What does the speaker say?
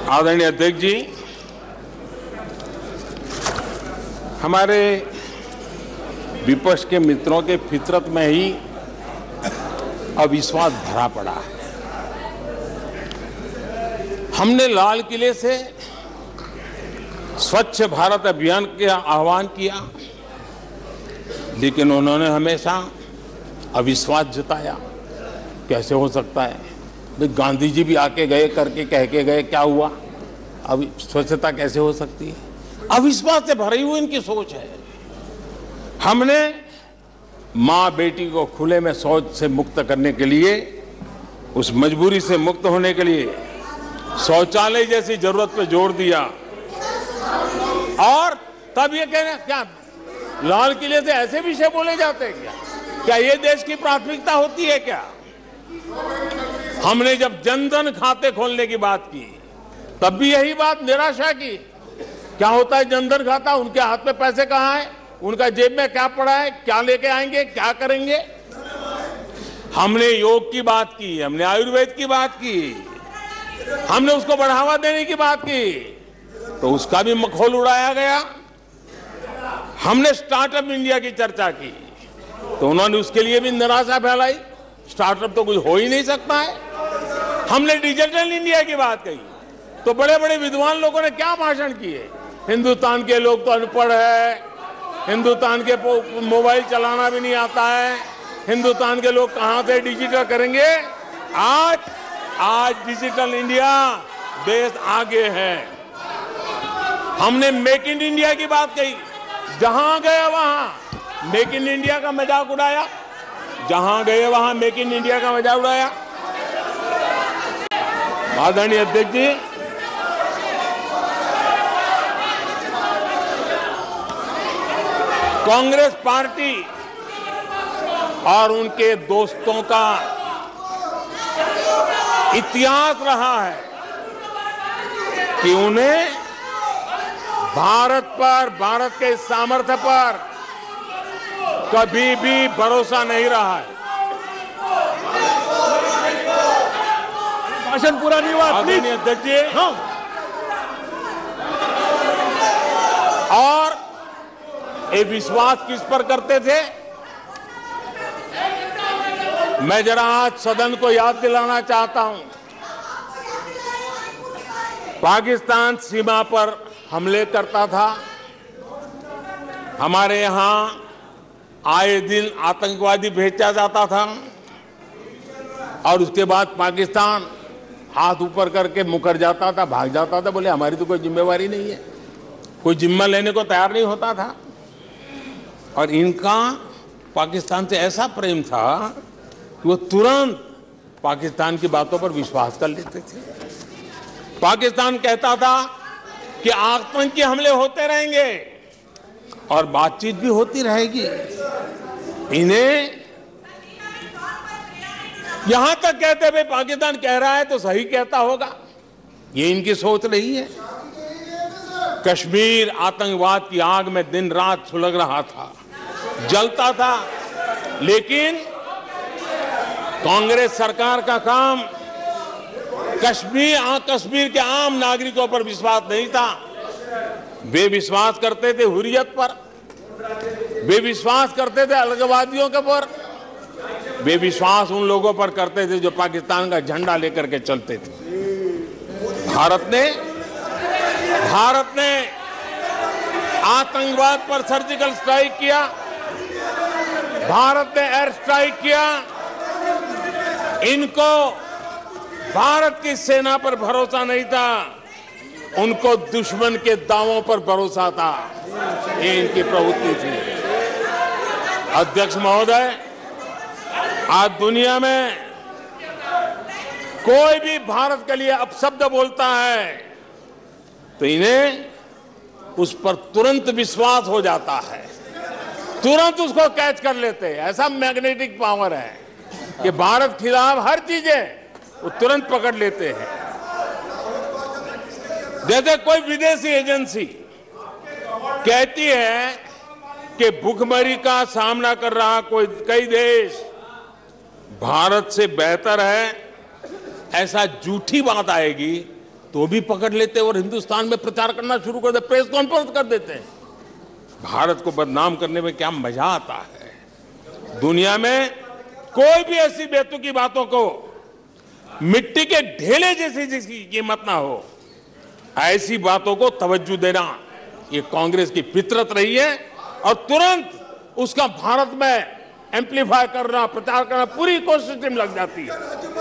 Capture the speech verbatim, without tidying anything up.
आदरणीय अध्यक्ष जी, हमारे विपक्ष के मित्रों के फितरत में ही अविश्वास भरा पड़ा है। हमने लाल किले से स्वच्छ भारत अभियान का आह्वान किया, लेकिन उन्होंने हमेशा अविश्वास जताया। कैसे हो सकता है? भाई गांधी जी भी आके गए, करके कह के गए, क्या हुआ? अब स्वच्छता कैसे हो सकती है? अविश्वास से भरी हुई इनकी सोच है। हमने मां बेटी को खुले में शौच से मुक्त करने के लिए, उस मजबूरी से मुक्त होने के लिए शौचालय जैसी जरूरत पे जोर दिया। और तब ये कहना, क्या लाल किले से ऐसे विषय बोले जाते हैं क्या? क्या ये देश की प्राथमिकता होती है क्या? हमने जब जन धन खाते खोलने की बात की, तब भी यही बात निराशा की। क्या होता है जन धन खाता? उनके हाथ में पैसे कहां है? उनका जेब में क्या पड़ा है? क्या लेके आएंगे? क्या करेंगे? हमने योग की बात की, हमने आयुर्वेद की बात की, हमने उसको बढ़ावा देने की बात की, तो उसका भी मखौल उड़ाया गया। हमने स्टार्टअप इंडिया की चर्चा की, तो उन्होंने उसके लिए भी निराशा फैलाई। स्टार्टअप तो कुछ हो ही नहीं सकता है। हमने डिजिटल इंडिया की बात कही, तो बड़े बड़े विद्वान लोगों ने क्या भाषण किए। हिंदुस्तान के लोग तो अनपढ़ है, हिंदुस्तान के मोबाइल चलाना भी नहीं आता है, हिंदुस्तान के लोग कहां से डिजिटल करेंगे। आज आज डिजिटल इंडिया देश आगे है। हमने मेक इन इंडिया की बात कही, जहां गए वहां मेक इन इंडिया का मजाक उड़ाया, जहां गए वहां मेक इन इंडिया का मजाक उड़ाया। आदरणीय अध्यक्ष जी, कांग्रेस पार्टी और उनके दोस्तों का इतिहास रहा है कि उन्हें भारत पर, भारत के सामर्थ्य पर कभी भी भरोसा नहीं रहा है। भाषण पूरा नहीं हुआ, आदरणीय अध्यक्ष जी, और ये विश्वास किस पर करते थे? मैं जरा आज सदन को याद दिलाना चाहता हूं। पाकिस्तान सीमा पर हमले करता था, हमारे यहां आए दिन आतंकवादी भेजा जाता था, और उसके बाद पाकिस्तान हाथ ऊपर करके मुकर जाता था, भाग जाता था, बोले हमारी तो कोई जिम्मेवारी नहीं है, कोई जिम्मा लेने को तैयार नहीं होता था। और इनका पाकिस्तान से ऐसा प्रेम था कि वो तुरंत पाकिस्तान की बातों पर विश्वास कर लेते थे। पाकिस्तान कहता था कि आतंकी हमले होते रहेंगे और बातचीत भी होती रहेगी। इन्हें यहां तक कहते हुए पाकिस्तान कह रहा है तो सही कहता होगा, ये इनकी सोच रही है। कश्मीर आतंकवाद की आग में दिन रात सुलग रहा था, जलता था, लेकिन कांग्रेस सरकार का काम कश्मीर कश्मीर के आम नागरिकों पर विश्वास नहीं था। वे विश्वास करते थे हुर्रियत पर, वे विश्वास करते थे अलगाववादियों के पर, वे विश्वास उन लोगों पर करते थे जो पाकिस्तान का झंडा लेकर के चलते थे। भारत ने भारत ने आतंकवाद पर सर्जिकल स्ट्राइक किया, भारत ने एयर स्ट्राइक किया। इनको भारत की सेना पर भरोसा नहीं था, उनको दुश्मन के दावों पर भरोसा था। ये इनकी प्रवृत्ति थी। अध्यक्ष महोदय, आज दुनिया में कोई भी भारत के लिए अपशब्द बोलता है तो इन्हें उस पर तुरंत विश्वास हो जाता है, तुरंत उसको कैच कर लेते हैं। ऐसा मैग्नेटिक पावर है कि भारत खिलाफ हर चीजें वो तुरंत पकड़ लेते हैं। जैसे कोई विदेशी एजेंसी कहती है कि भूखमरी का सामना कर रहा कोई कई देश भारत से बेहतर है, ऐसा झूठी बात आएगी तो भी पकड़ लेते और हिंदुस्तान में प्रचार करना शुरू कर देते, प्रेस कॉन्फ्रेंस कर देते हैं। भारत को बदनाम करने में क्या मजा आता है। दुनिया में कोई भी ऐसी बेतुकी बातों को मिट्टी के ढेले जैसी जिसकी कीमत ना हो, ऐसी बातों को तवज्जो देना ये कांग्रेस की फितरत रही है और तुरंत उसका भारत में एम्पलीफाई करना, प्रचार करना पूरी कोशिश में लग जाती है।